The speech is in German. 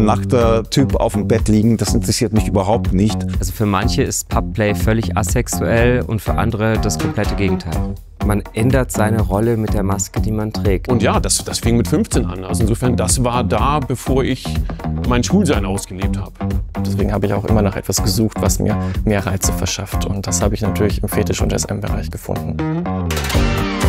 nackter Typ auf dem Bett liegen, das interessiert mich überhaupt nicht. Also für manche ist Pubplay völlig asexuell und für andere das komplette Gegenteil. Man ändert seine Rolle mit der Maske, die man trägt. Und ja, das fing mit 15 an. Also insofern, das war da, bevor ich mein Schwulsein ausgelebt habe. Deswegen habe ich auch immer nach etwas gesucht, was mir mehr Reize verschafft. Und das habe ich natürlich im Fetisch- und SM-Bereich gefunden.